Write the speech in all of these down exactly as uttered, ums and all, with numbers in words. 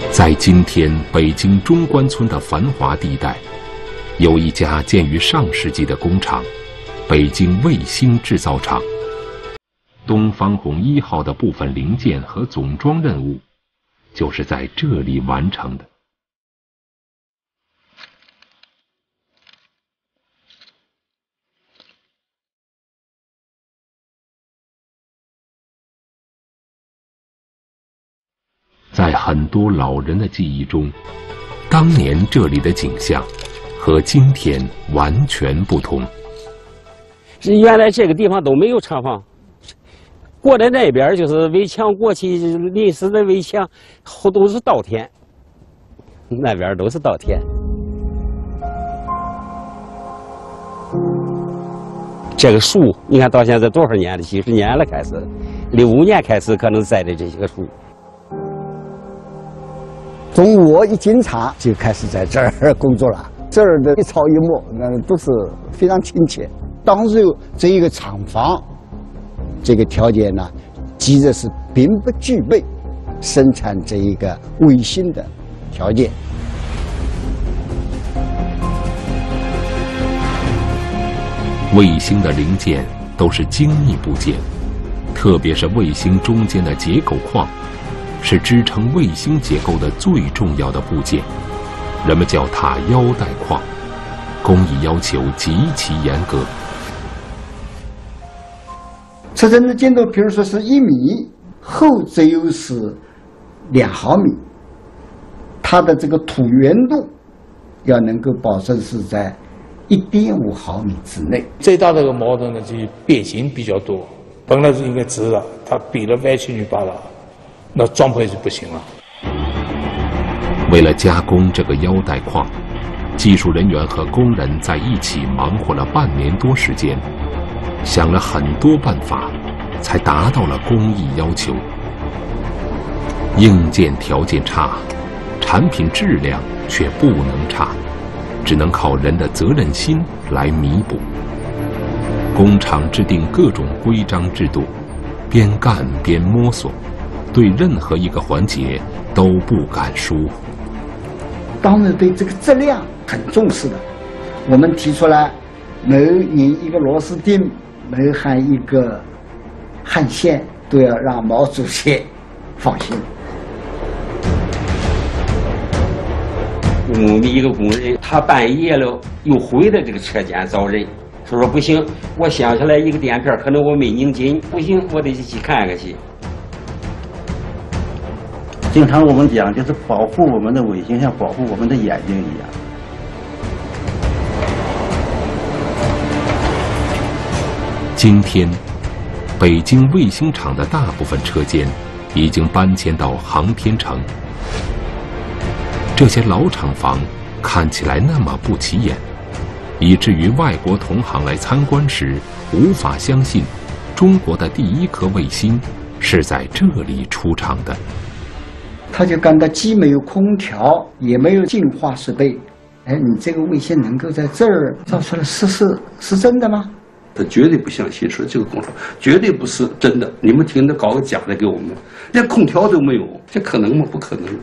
在今天北京中关村的繁华地带，有一家建于上世纪的工厂——北京卫星制造厂。东方红一号的部分零件和总装任务，就是在这里完成的。在很多老人的记忆中，当年这里的景象和今天完全不同。 原来这个地方都没有厂房，过来那边就是围墙，过去临时的围墙，后都是稻田，那边都是稻田。这个树，你看到现在多少年了？几十年了，开始，零五年开始可能栽的这些个树。 中午我一进厂就开始在这儿工作了，这儿的一草一木，那都是非常亲切。当时有这一个厂房，这个条件呢，其实是并不具备生产这一个卫星的条件。 卫星的零件都是精密部件，特别是卫星中间的结构框，是支撑卫星结构的最重要的部件，人们叫它腰带框，工艺要求极其严格。 车身的尖度，比如说是一米，厚只有是两毫米，它的这个椭圆度要能够保证是在一点五毫米之内。 最大的这个矛盾呢，就是变形比较多，本来是应该直的，它比了歪七扭八的。那装配就不行了。 为了加工这个腰带框，技术人员和工人在一起忙活了半年多时间，想了很多办法，才达到了工艺要求。硬件条件差，产品质量却不能差，只能靠人的责任心来弥补。工厂制定各种规章制度，边干边摸索。对任何一个环节都不敢疏忽。 当然对这个质量很重视的。我们提出来，每拧一个螺丝钉，每焊一个焊线，都要让毛主席放心。 我们一个工人，他半夜了又回到这个车间找人，他说不行，我想起来一个垫片，可能我没拧紧，不行，我得去看看去。 经常我们讲，就是保护我们的卫星，像保护我们的眼睛一样。 今天，北京卫星厂的大部分车间已经搬迁到航天城。这些老厂房看起来那么不起眼，以至于外国同行来参观时无法相信，中国的第一颗卫星是在这里出厂的。 他就感到既没有空调，也没有净化设备。哎，你这个卫星能够在这儿造出来，是是是真的吗？ 他绝对不相信，说这个工程绝对不是真的。你们听着搞个假的给我们，连空调都没有，这可能吗？不可能。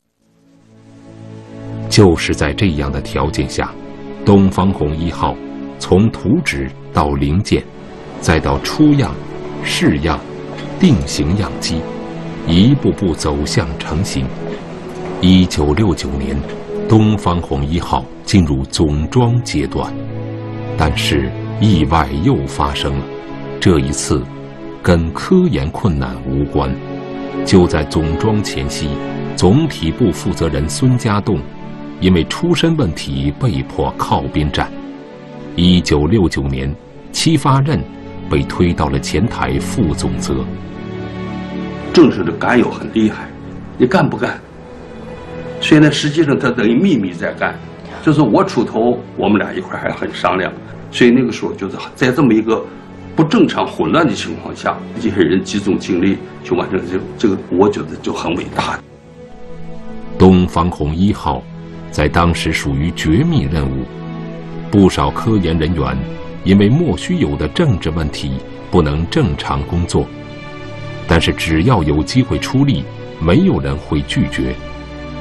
就是在这样的条件下，东方红一号从图纸到零件，再到出样、试样、定型样机，一步步走向成型。一九六九年，东方红一号进入总装阶段，但是意外又发生了。这一次，跟科研困难无关。就在总装前夕，总体部负责人孙家栋因为出身问题被迫靠边站。一九六九年，戚发轫被推到了前台副总责。 正式的干有很厉害，你干不干？虽然实际上他等于秘密在干，就是我出头，我们俩一块还很商量。所以那个时候就是在这么一个不正常、混乱的情况下，这些人集中精力去完成这个，这个我觉得就很伟大。 东方红一号在当时属于绝密任务，不少科研人员因为莫须有的政治问题不能正常工作，但是只要有机会出力，没有人会拒绝。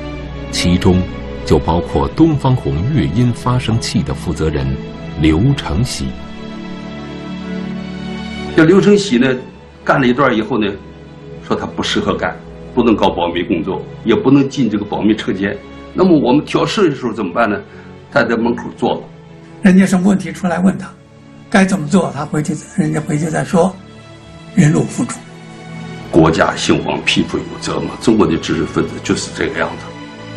其中就包括东方红乐音发生器的负责人刘承喜。 这刘承喜呢，干了一段以后呢，说他不适合干，不能搞保密工作，也不能进这个保密车间。那么我们调试的时候怎么办呢？他在门口坐了， 人家什么问题出来问他，该怎么做，他回去人家回去再说，忍辱负重。 国家兴亡，匹夫有责嘛。中国的知识分子就是这个样子。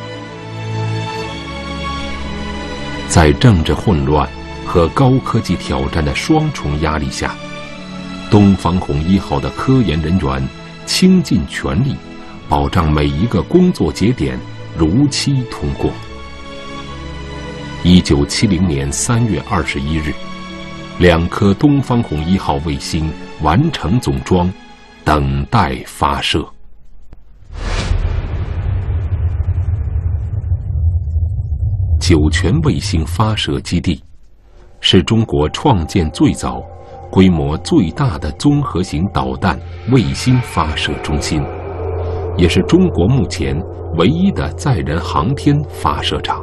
在政治混乱和高科技挑战的双重压力下，东方红一号的科研人员倾尽全力，保障每一个工作节点如期通过。一九七零年三月二十一日，两颗东方红一号卫星完成总装，等待发射。酒泉卫星发射基地是中国创建最早、规模最大的综合型导弹卫星发射中心，也是中国目前唯一的载人航天发射场。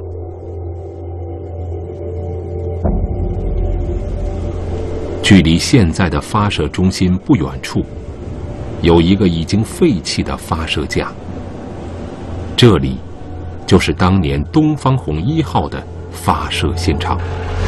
距离现在的发射中心不远处，有一个已经废弃的发射架，这里就是当年东方红一号的发射现场。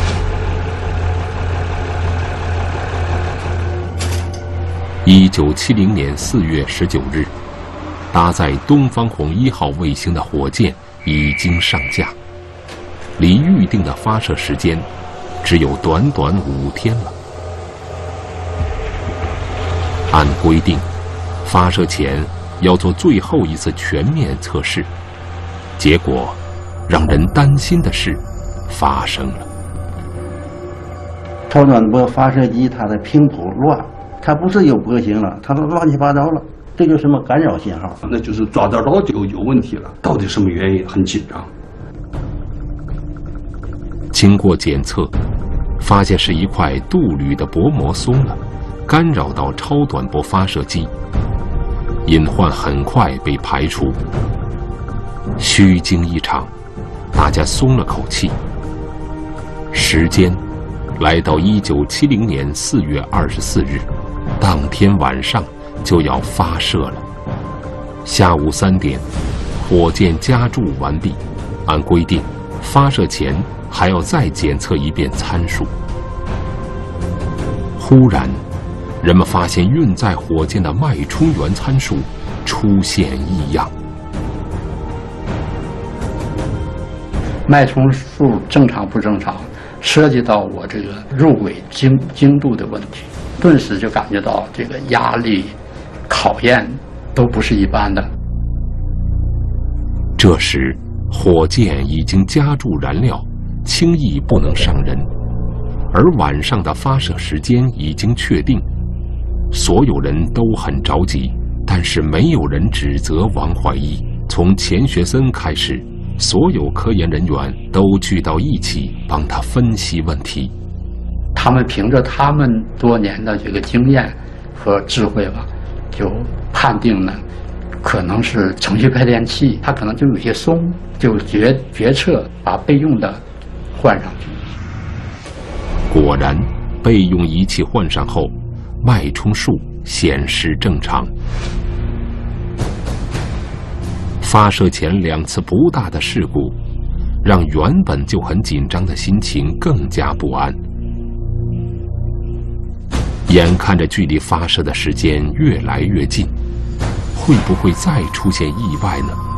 一九七零年四月十九日，搭载东方红一号卫星的火箭已经上架，离预定的发射时间只有短短五天了。按规定，发射前要做最后一次全面测试。结果，让人担心的事发生了。 超短波发射机它的频谱乱，它不是有波形了，它都乱七八糟了，这就是什么干扰信号？ 那就是抓得到就有问题了。到底什么原因？很紧张。 经过检测，发现是一块镀铝的薄膜松了，干扰到超短波发射机，隐患很快被排除。虚惊一场，大家松了口气。时间来到一九七零年四月二十四日，当天晚上就要发射了。下午三点，火箭加注完毕，按规定，发射前还要再检测一遍参数。忽然，人们发现运载火箭的脉冲源参数出现异样。 脉冲数正常不正常，涉及到我这个入轨精精度的问题，顿时就感觉到这个压力、考验都不是一般的。 这时，火箭已经加注燃料，轻易不能上人，而晚上的发射时间已经确定，所有人都很着急，但是没有人指责王怀义。从钱学森开始，所有科研人员都聚到一起帮他分析问题。 他们凭着他们多年的这个经验和智慧吧，就判定呢，可能是程序配电器，它可能就有些松，就决决策把备用的换上去。 果然，备用仪器换上后，脉冲数显示正常。发射前两次不大的事故，让原本就很紧张的心情更加不安。眼看着距离发射的时间越来越近，会不会再出现意外呢？